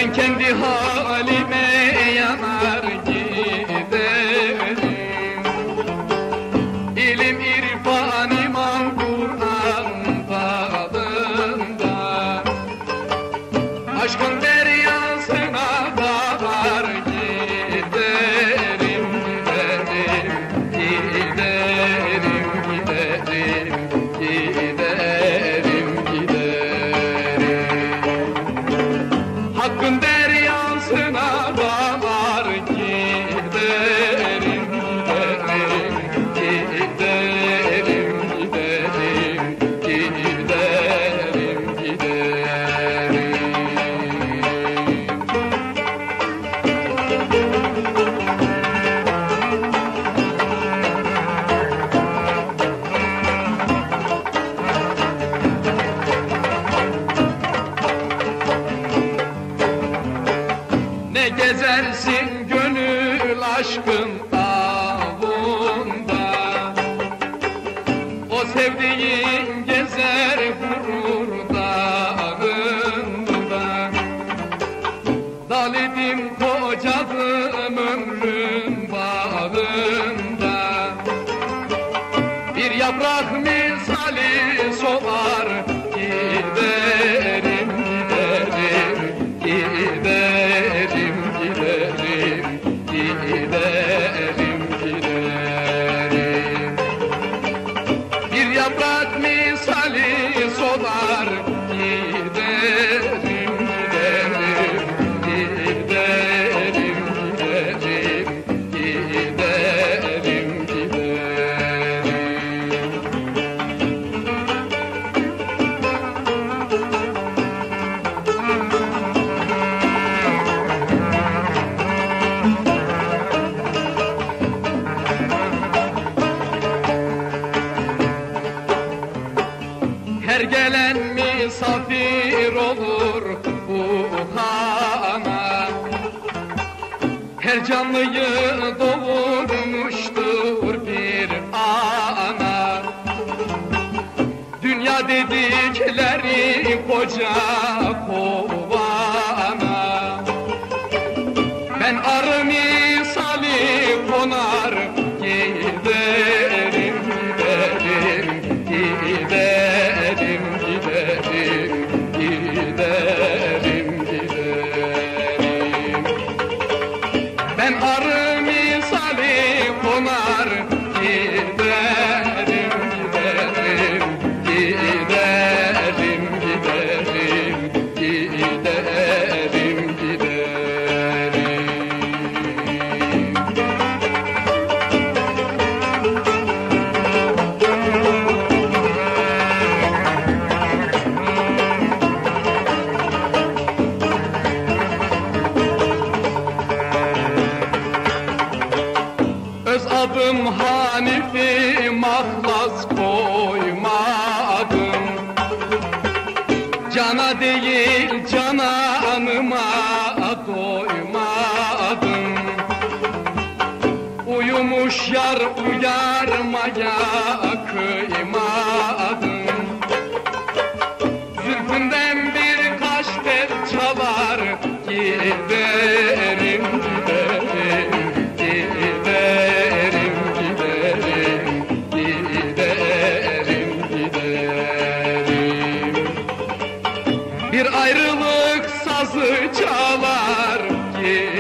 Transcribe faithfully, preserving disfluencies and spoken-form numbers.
Ben kendi halime yanar giderim. İlim, irfan, iman, Kur'an dalında, aşkın deryasına dalar giderim, giderim, giderim, giderim, giderim, giderim. Hakkın deryasına dalar giderim, giderim, giderim, giderim, giderim, giderim. Ne gezersin gönül aşkın avunda, o sevdiğin gezer gurur dağında. Dal idim kocadım ömrün bağında, bir yaprak misali solar giderim, giderim, giderim, giderim, giderim, giderim. Bir yaprak misali solar giderim, giderim, giderim, giderim, giderim, giderim. Her gelen misafir olur bu hana, her canlıyı doğurmuştur bir ana. Dünya dedikleri koca kovana, ben arı misali konar giderim, giderim, giderim, giderim, giderim, giderim. Ben arı misali konar giderim, giderim, giderim, giderim, giderim, giderim. Öz adım Hanifi, mahlas koymadım. Cana değil cananıma doymadım. Uyumuş yar uyarmaya kıymadım. Zülfünden birkaç tel çalar giderim, giderim, giderim, giderim, giderim, giderim. Bir ayrılık sazı çalar giderim.